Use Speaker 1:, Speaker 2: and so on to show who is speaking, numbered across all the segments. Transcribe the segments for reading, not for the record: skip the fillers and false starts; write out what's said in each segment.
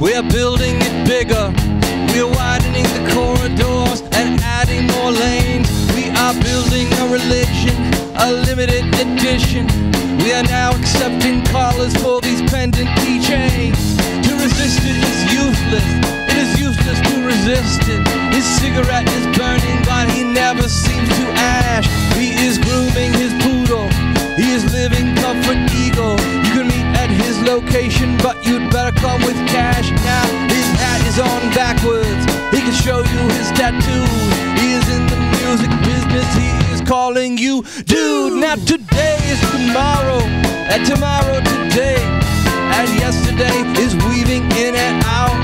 Speaker 1: We are building it bigger. We are widening the corridors and adding more lanes. We are building a religion, a limited edition. We are now accepting callers for these pendant keychains. To resist it is useless. It is useless to resist it. His cigarette is burning, but he never seems to ash. He is grooming his poodle. He is living comfort eagle. You can meet at his location, but you'd better come with cash. Now his hat is on backwards. He can show you his tattoos. He is in the music business. He is calling you dude. Now today is tomorrow, and tomorrow today, and yesterday is weaving in and out.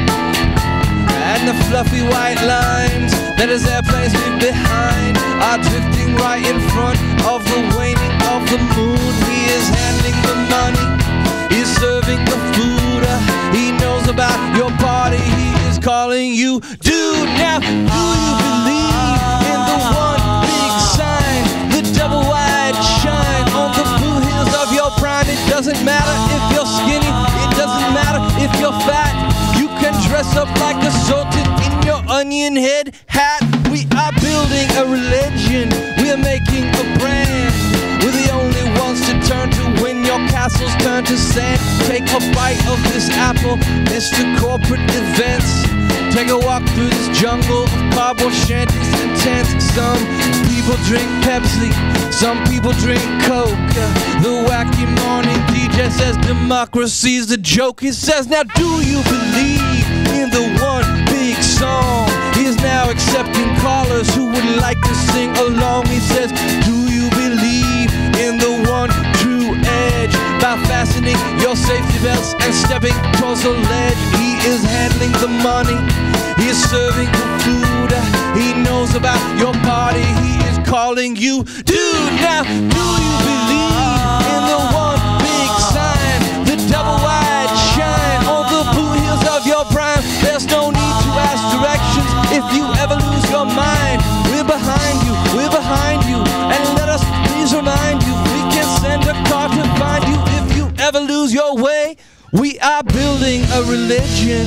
Speaker 1: And the fluffy white lines that his airplanes leave behind are drifting right in front of the waning of the moon. He is handling the money, he is serving the food. He knows about your party, he is calling you dude. Now, do you believe in the one big sign, the double wide shine on the blue hills of your prime? It doesn't matter if you're skinny, it doesn't matter if you're fat. You can dress up like a sultan in your onion head hat. We are building a religion, we are making a brand. We're the only ones to turn to when your castles turn to sand. Take a bite of this apple, Mr. Corporate Events. Take a walk through this jungle of cardboard shanties and tents. Some people drink Pepsi, some people drink Coke. The wacky morning DJ says democracy's the joke. He says, now do you believe in the one big song? He is now accepting callers who would like to sing along. He says, do you believe in the one true edge? By fastening your safety belts and stepping towards the ledge. He is handling the money, he is serving the food. He knows about your party, he is calling you dude. Now, do you believe in the one big sign, the double wide shine on the blue hills of your prime? There's no need to ask directions if you ever lose your mind. We're behind you, we're behind you, and let us please remind you, we can send a car to find you if you ever lose your way. We are building a religion.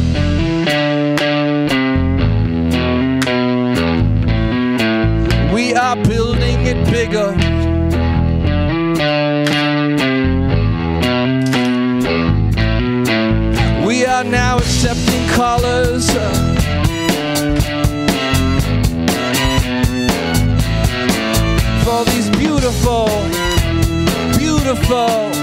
Speaker 1: We are building it bigger. We are now accepting callers. For these beautiful, beautiful